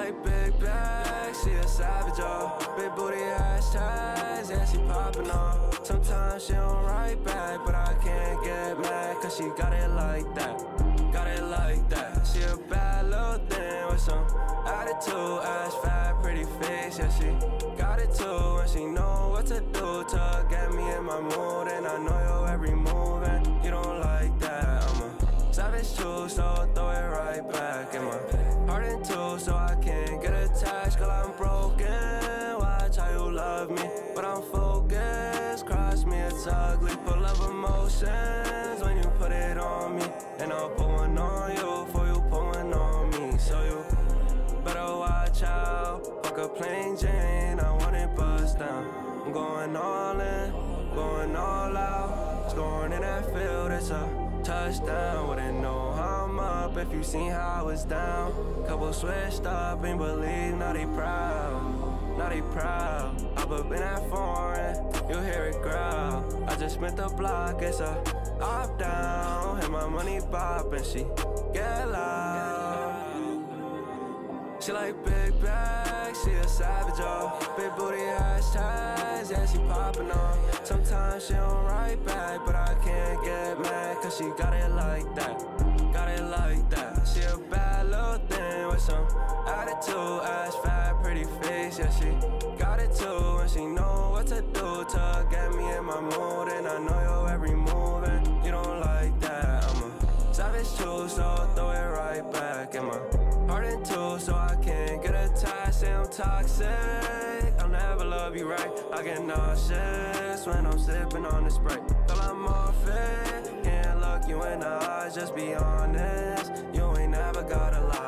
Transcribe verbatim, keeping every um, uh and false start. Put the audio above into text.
like big bags, she a savage, oh. Big booty hashtags, yeah, she poppin' off. Sometimes she don't write back, but I can't get mad, cause she got it like that. Got it like that. She a bad little thing with some attitude, ass fat, pretty face, yeah, she got it too. And she know what to do to get me in my mood. And I know your every move, and you don't like that. I'm a savage too, so throw it right back in my heart in two, so I can't get attached. Girl, I'm broken, watch how you love me, but I'm focused. Cross me, it's ugly, full of emotions when you put it on me. And I'll put one on you before you put one on me. So you better watch out. Fuck a plain Jane, I want it bust down. I'm going all in, going all out. Scoring in that field, it's a touchdown. Wouldn't know how I'm up if you seen how I was down. Couple switched up, ain't believe, now they proud. Now they proud. Up up in that foreign, you hear it growl. I just spent the block, it's a up down. Hit my money pop and she get loud. She like big bags, she a savage, oh. Big booty hashtags, yeah, she poppin' off. Sometimes she don't write back, but I can't get mad, cause she got it like that. Got it like that. She a bad little thing with some attitude, ass fat, pretty face, yeah, she got it too. And she know what to do to get me in my mood. And I know your every move, and you don't like that. I'm a savage too, so throw it right back in my heart in two, so I can't get attached. Say I'm toxic, I'll never love you right. I get nauseous when I'm sipping on the Sprite. Till I'm off it, can't look you in the eyes, just be honest. You ain't never gotta lie.